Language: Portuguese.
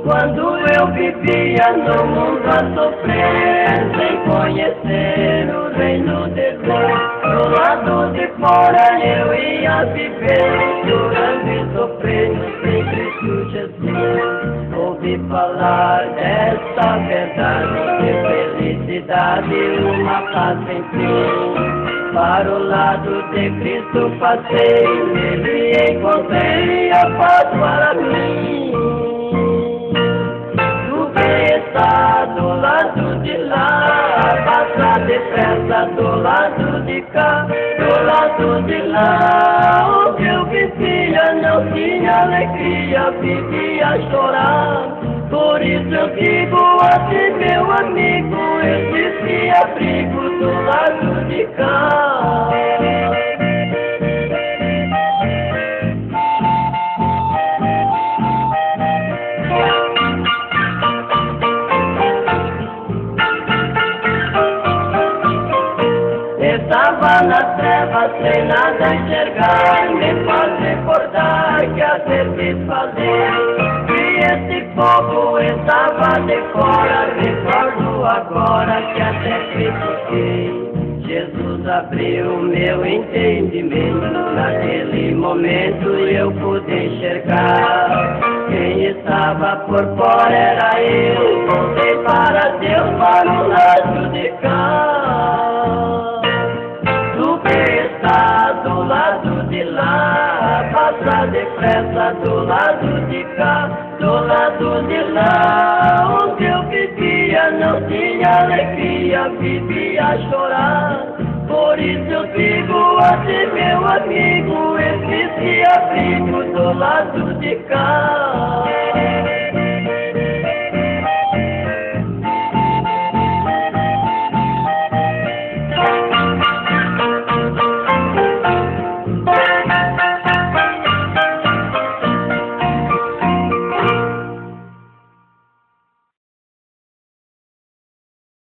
Quando eu vivia no mundo a sofrer, sem conhecer o reino de Deus, do lado de fora eu ia viver, chorando e sofrendo sem Cristo Jesus. Ouvi falar desta verdade, de felicidade, uma paz sem fim. Para o lado de Cristo passei, nele encontrei a paz para mim. Tu que está do lado de lá, passa depressa do lado de cá, do lado de lá. Onde eu vivia não tinha alegria, vivia a chorar. Por isso eu digo assim, meu amigo, existe abrigo do lado de cá. Estava nas trevas sem nada enxergar, me faz recordar que a serviço fazer. E esse povo estava de fora, recordo agora que até critiquei. Jesus abriu meu entendimento, naquele momento eu pude enxergar. Quem estava por fora era eu, voltei para Deus, para o lado de cá. Tu que está do lado de lá, passa depressa do lado de cá, do lado de lá. Onde eu vivia não tinha alegria, vivia a chorar. Por isso eu digo assim, meu amigo, existe abrigo do lado de cá.